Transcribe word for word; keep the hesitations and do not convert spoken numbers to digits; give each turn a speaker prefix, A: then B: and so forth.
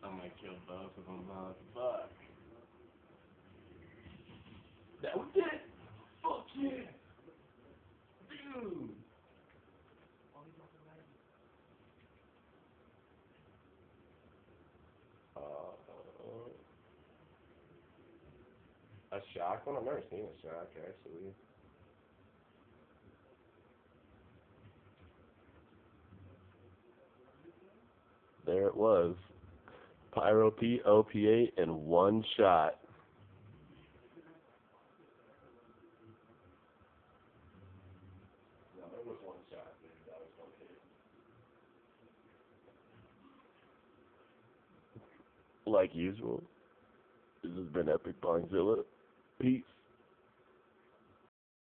A: I'm gonna kill both of them, huh? Fuck. That was it! Fuck yeah! Dude! Uh, a shock one? I've never seen a shock, actually. There it was. Pyro Pete, O P eight, in one shot. No, it was one shot, dude. That was one hit. Like usual, this has been Epic Bongzilla. Peace.